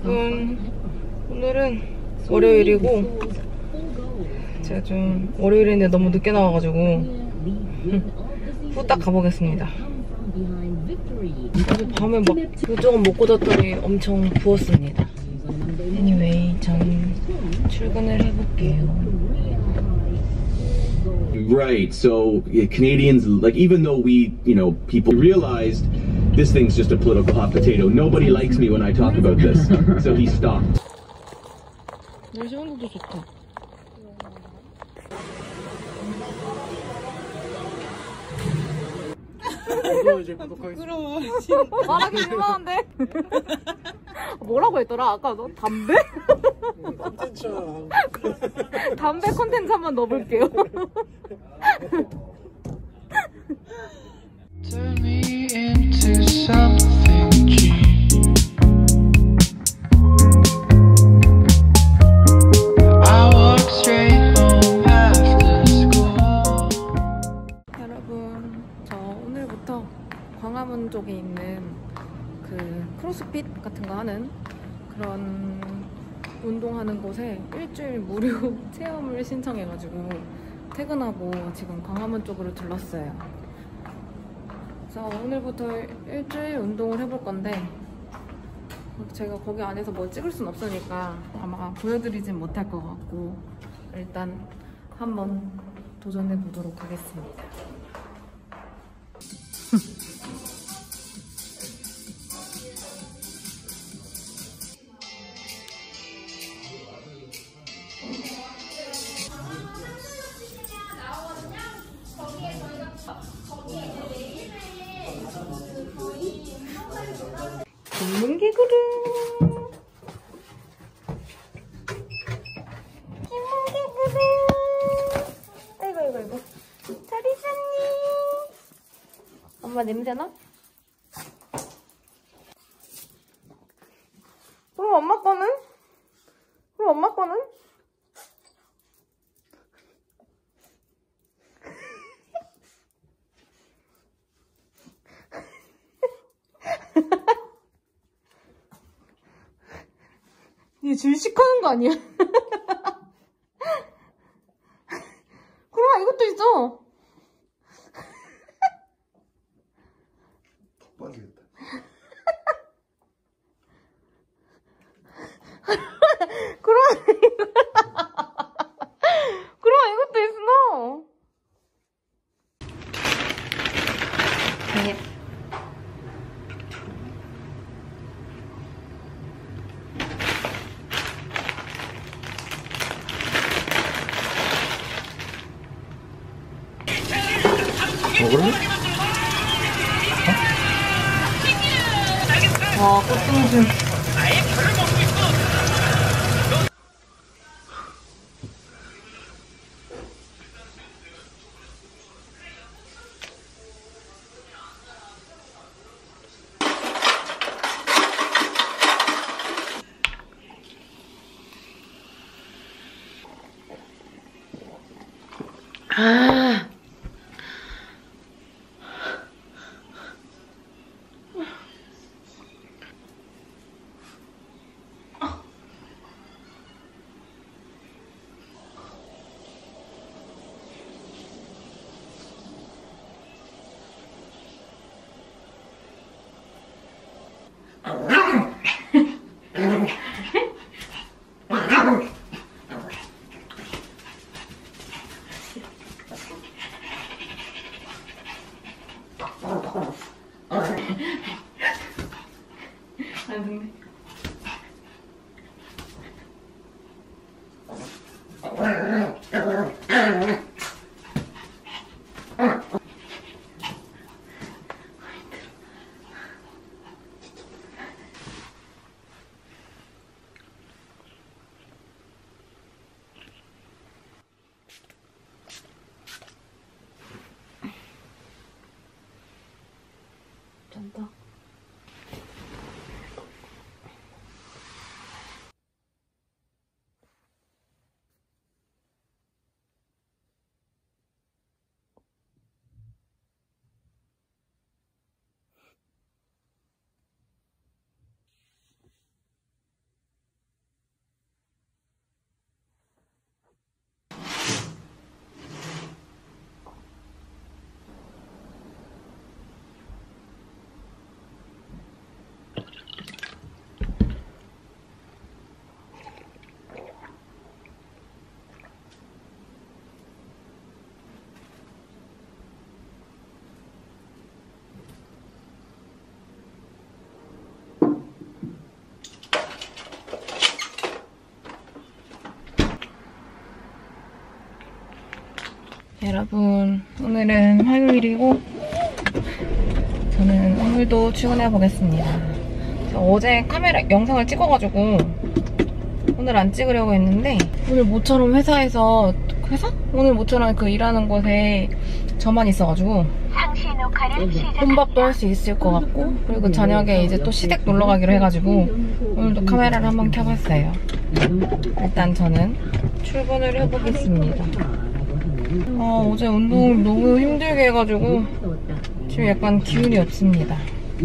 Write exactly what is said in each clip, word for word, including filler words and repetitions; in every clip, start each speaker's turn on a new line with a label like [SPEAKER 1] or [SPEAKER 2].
[SPEAKER 1] 여러분, 오늘은 월요일이고 제가 좀 월요일인데 너무 늦게 나와가지고 후딱 가보겠습니다. 어제 밤에 막 이것저것 먹고 잤더니 엄청 부었습니다. Anyway, 전 출근을 해볼게요.
[SPEAKER 2] Right, so yeah, Canadians, like, even though we, you know, people realized this thing's just a political hot potato. Nobody likes me when I talk about this. So he stopped.
[SPEAKER 1] 날씨 온도도 좋다. 부끄러워. 말하기 민망한데? 뭐라고 했더라? 아까 너 담배? 담배 콘텐츠 한번 넣어볼게요. Turn me into something cheap. I walk straight home after school. 여러분, 저 오늘부터 광화문 쪽에 있는 그 크로스핏 같은 거 하는 그런 운동하는 곳에 일주일 무료 체험을 신청해가지고 퇴근하고 지금 광화문 쪽으로 들렀어요. 그래서 오늘부터 일주일 운동을 해볼 건데 제가 거기 안에서 뭐 찍을 순 없으니까 아마 보여드리진 못할 것 같고 일단 한번 도전해 보도록 하겠습니다. 굶는 개구름. 굶는 개구름. 아이고 아이고 아이고. 잘 있었니? 엄마 냄새나? 그럼 엄마 거는? 그럼 엄마 거는? 얘 질식하는 거 아니야? 그럼 이것도 있어.
[SPEAKER 3] 빠지겠다.
[SPEAKER 1] 그럼 그럼 이것도 있어. 네.
[SPEAKER 3] 먹을래?
[SPEAKER 1] 어? 와, 꽃등심. 아. 여러분, 오늘은 화요일이고 저는 오늘도 출근해 보겠습니다. 어제 카메라 영상을 찍어가지고 오늘 안 찍으려고 했는데 오늘 모처럼 회사에서 회사? 오늘 모처럼 그 일하는 곳에 저만 있어가지고 혼밥도 할 수 있을 것 같고, 그리고 저녁에 이제 또 시댁 놀러 가기로 해가지고 오늘도 카메라를 한번 켜봤어요. 일단 저는 출근을 해보겠습니다. 아, 어제 운동을 너무 힘들게 해가지고 지금 약간 기운이 없습니다.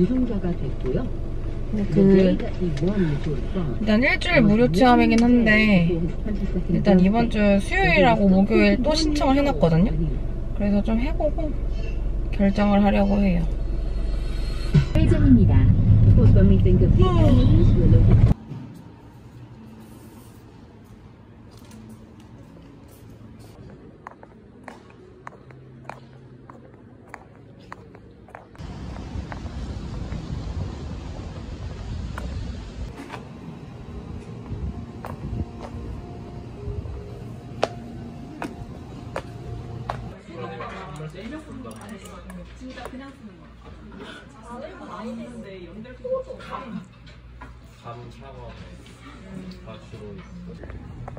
[SPEAKER 1] 근데 그 일단 일주일 무료 체험이긴 한데 일단 이번 주 수요일하고 목요일 또 신청을 해놨거든요. 그래서 좀 해보고 결정을 하려고 해요.
[SPEAKER 4] 회전입니다. When we think of the enemies, we're looking.
[SPEAKER 3] 감은 차가워. 다 주로 있어.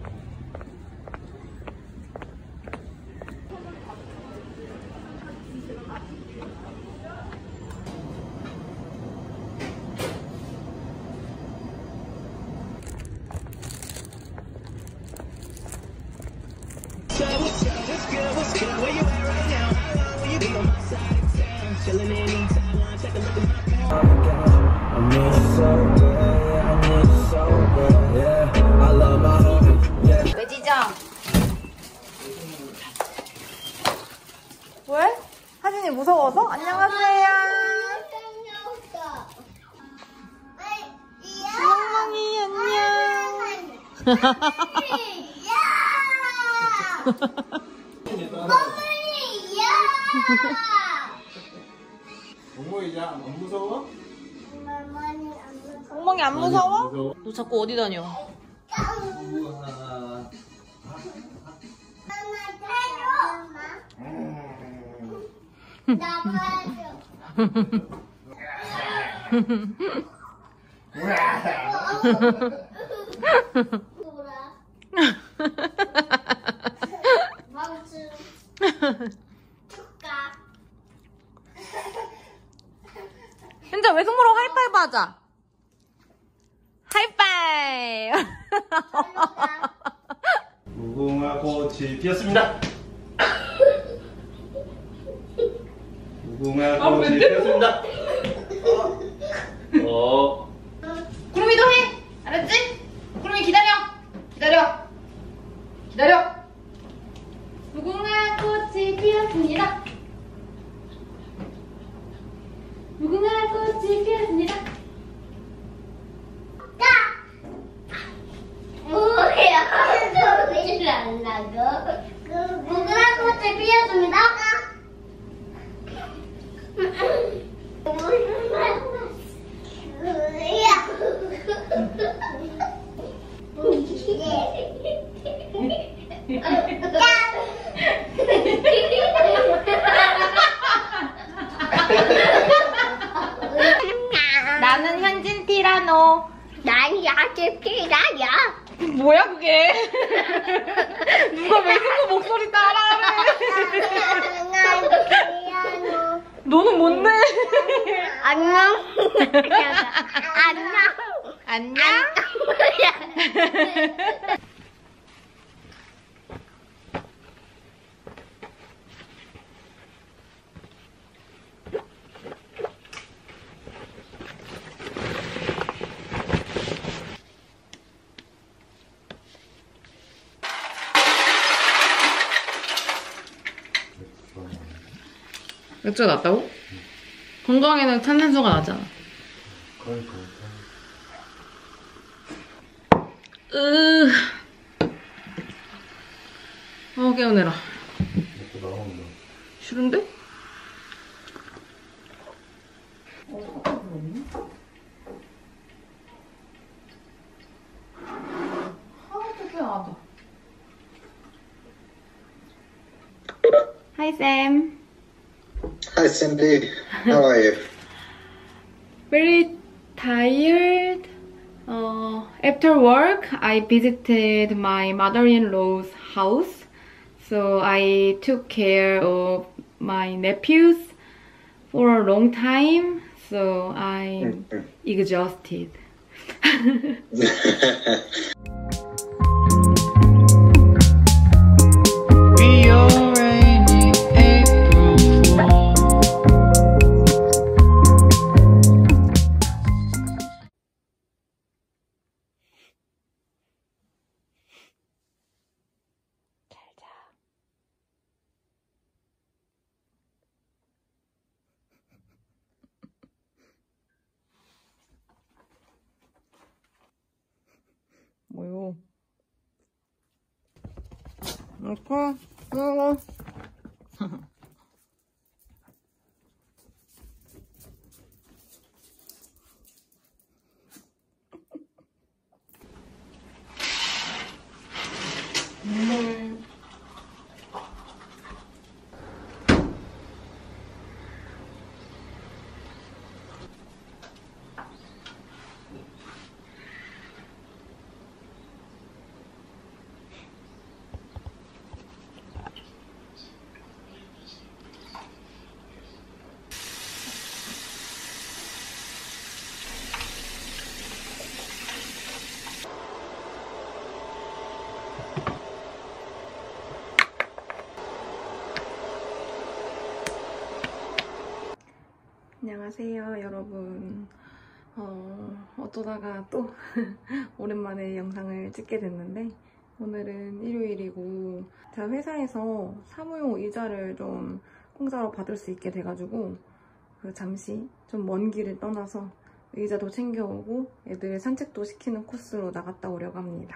[SPEAKER 1] 외지장. 왜? 하진이 무서워서? 안녕하세요. 멍멍이 안녕.
[SPEAKER 3] 멍멍이 안 무서워?
[SPEAKER 1] 멍멍이 안 무서워? 너 자꾸 어디 다녀?
[SPEAKER 3] 우와.
[SPEAKER 5] 나 봐줘. 멍충. 축가.
[SPEAKER 1] 현자 외숙모로 하이파이브 하자. 하이파이브.
[SPEAKER 3] 무궁화 꽃이 피었습니다. 무궁화 꽃이 피었습니다. 어.
[SPEAKER 1] 구름이도 해. 알았지? 구름이 기다려. 기다려. 기다려. 무궁화 꽃이 피었습니다. 무궁화 꽃이 피었습니다.
[SPEAKER 5] 뭐야? 소리를 안 나고. 무궁화 꽃이 피었습니다.
[SPEAKER 1] 나는 현진 티라노.
[SPEAKER 5] 난 야채 피라야.
[SPEAKER 1] 뭐야 그게? 누가 외숙모 목소리 따라하래? 너는 뭔데?
[SPEAKER 5] 안녕. 안녕.
[SPEAKER 1] 안녕? 맥주가 낫다고? 건강에는 탄산수가 나잖아. 으. 어, 깨우내라. 싫은데? 아, 어떡해, 아들. Hi Sam.
[SPEAKER 6] Hi Cindy, how are you?
[SPEAKER 1] Very tired. Uh, after work, I visited my mother-in-law's house. So I took care of my nephews for a long time. So I'm exhausted. 뭐요? 이렇게 먹어. 음. 안녕하세요 여러분. 어, 어쩌다가 또 오랜만에 영상을 찍게 됐는데 오늘은 일요일이고 제가 회사에서 사무용 의자를 좀 공짜로 받을 수 있게 돼가지고 그 잠시 좀 먼 길을 떠나서 의자도 챙겨오고 애들 산책도 시키는 코스로 나갔다 오려고 합니다.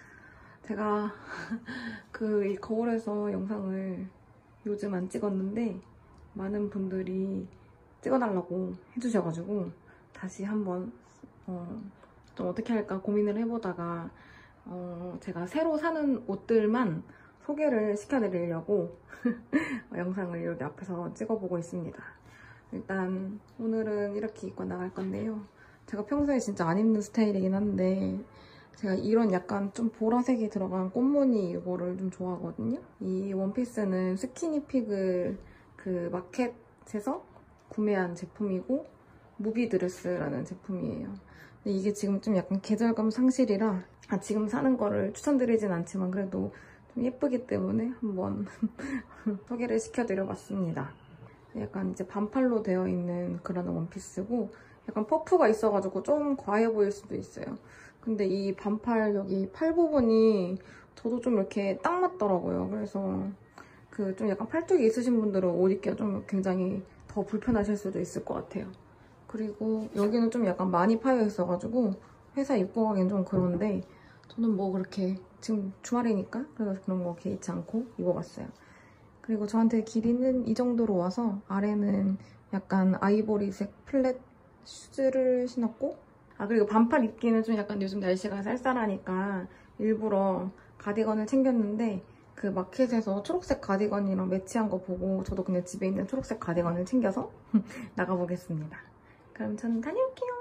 [SPEAKER 1] 제가 그 이 거울에서 영상을 요즘 안 찍었는데 많은 분들이 찍어달라고 해주셔가지고 다시 한번 어, 좀 어떻게 할까 고민을 해보다가 어, 제가 새로 사는 옷들만 소개를 시켜드리려고 영상을 여기 앞에서 찍어보고 있습니다. 일단 오늘은 이렇게 입고 나갈 건데요. 제가 평소에 진짜 안 입는 스타일이긴 한데 제가 이런 약간 좀 보라색이 들어간 꽃무늬 이거를 좀 좋아하거든요. 이 원피스는 스키니피그 그 마켓에서 구매한 제품이고 무비드레스라는 제품이에요. 근데 이게 지금 좀 약간 계절감 상실이라 아, 지금 사는 거를 추천드리진 않지만 그래도 좀 예쁘기 때문에 한번 소개를 시켜드려봤습니다. 약간 이제 반팔로 되어 있는 그런 원피스고 약간 퍼프가 있어가지고 좀 과해 보일 수도 있어요. 근데 이 반팔 여기 팔 부분이 저도 좀 이렇게 딱 맞더라고요. 그래서 그 좀 약간 팔뚝이 있으신 분들은 옷 입기가 좀 굉장히 더 불편하실 수도 있을 것 같아요. 그리고 여기는 좀 약간 많이 파여 있어가지고 회사 입고 가기엔 좀 그런데 저는 뭐 그렇게 지금 주말이니까 그래서 그런 거 개의치 않고 입어봤어요. 그리고 저한테 길이는 이 정도로 와서 아래는 약간 아이보리색 플랫 슈즈를 신었고 아 그리고 반팔 입기는 좀 약간 요즘 날씨가 쌀쌀하니까 일부러 가디건을 챙겼는데 그 마켓에서 초록색 가디건이랑 매치한 거 보고 저도 그냥 집에 있는 초록색 가디건을 챙겨서 나가보겠습니다. 그럼 저는 다녀올게요.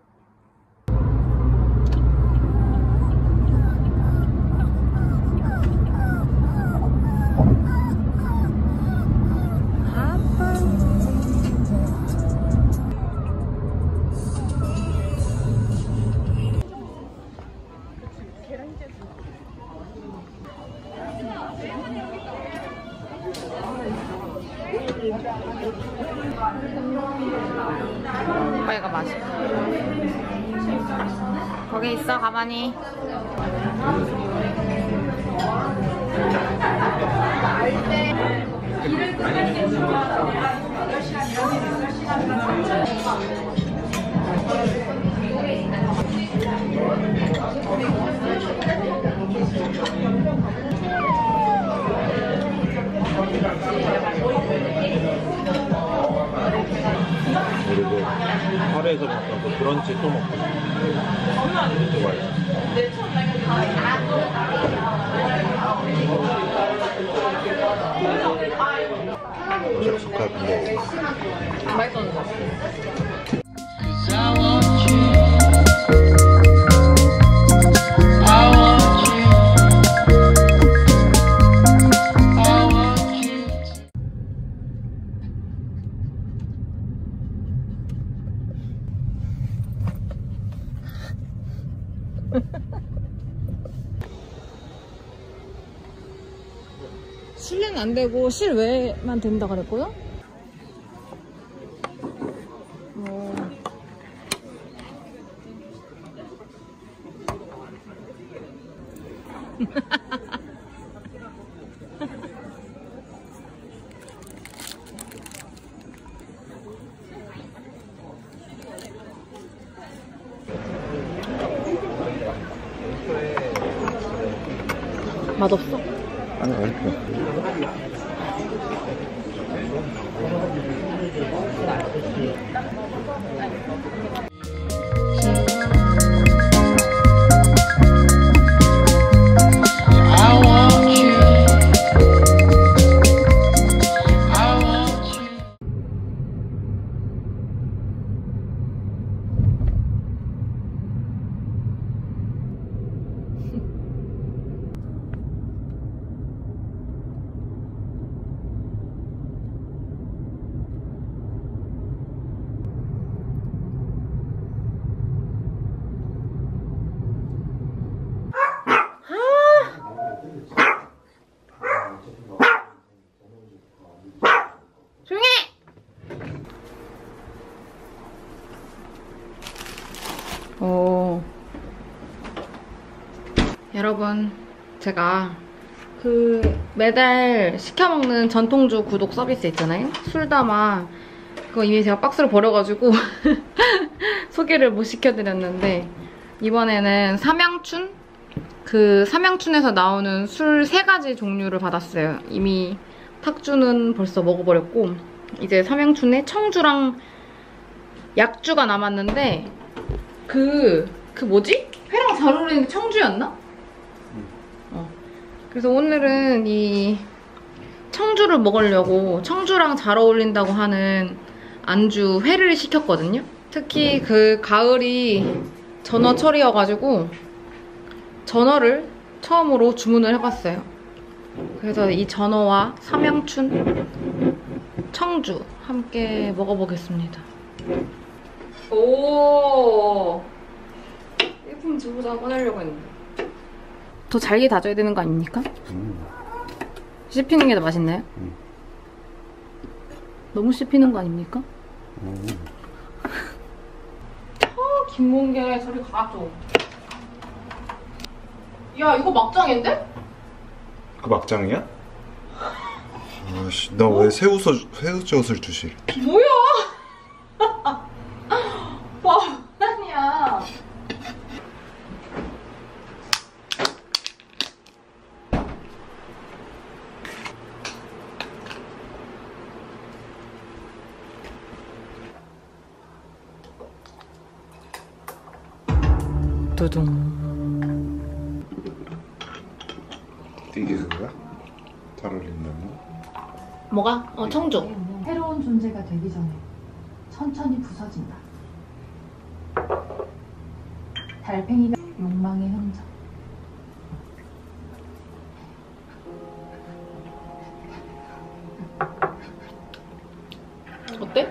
[SPEAKER 1] 오빠가 맛있어. 거기 있어 가만히.
[SPEAKER 3] 그리고 하루에서 먹던 그 브런치 또 먹고 되게 맛있어. 젓갈 근데
[SPEAKER 1] 맛있었는데. 실내는 안 되고 실외만 된다 그랬고요? 어. 맛없어?
[SPEAKER 3] 아니 이렇게
[SPEAKER 1] 어. 여러분, 제가 그 매달 시켜먹는 전통주 구독 서비스 있잖아요? 술담아. 그거 이미 제가 박스로 버려가지고 소개를 못 시켜드렸는데 이번에는 삼양춘? 그 삼양춘에서 나오는 술 세 가지 종류를 받았어요. 이미 탁주는 벌써 먹어버렸고 이제 삼양춘에 청주랑 약주가 남았는데 그, 그 뭐지? 회랑 잘 어울리는 게 청주였나? 어. 그래서 오늘은 이 청주를 먹으려고 청주랑 잘 어울린다고 하는 안주 회를 시켰거든요. 특히 그 가을이 전어철이어가지고 전어를 처음으로 주문을 해봤어요. 그래서 이 전어와 삼양춘, 청주 함께 먹어보겠습니다. 오, 일품 주부자 꺼내려고 했는데 더 잘게 다져야 되는 거 아닙니까?
[SPEAKER 3] 음.
[SPEAKER 1] 씹히는 게 더 맛있나요?
[SPEAKER 3] 음.
[SPEAKER 1] 너무 씹히는 거 아닙니까?
[SPEAKER 3] 음.
[SPEAKER 1] 어, 김몽계 소리 가죠. 야, 이거 막장인데?
[SPEAKER 3] 그 막장이야? 아씨, 나 왜 새우젓 새우젓을 주실?
[SPEAKER 1] 뭐야? 와, 아니야. 두둥.
[SPEAKER 3] 이게 그거야? 잘 어울린다는?
[SPEAKER 1] 뭐가? 어, 청주.
[SPEAKER 7] 새로운 존재가 되기 전에 천천히 부서진다. 달팽이가 욕망의 흔적.
[SPEAKER 1] 어때?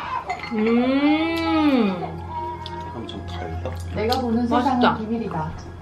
[SPEAKER 1] 음.
[SPEAKER 3] 엄청 달다.
[SPEAKER 7] 내가 보는
[SPEAKER 1] 맛있다.
[SPEAKER 7] 세상은 비밀이다.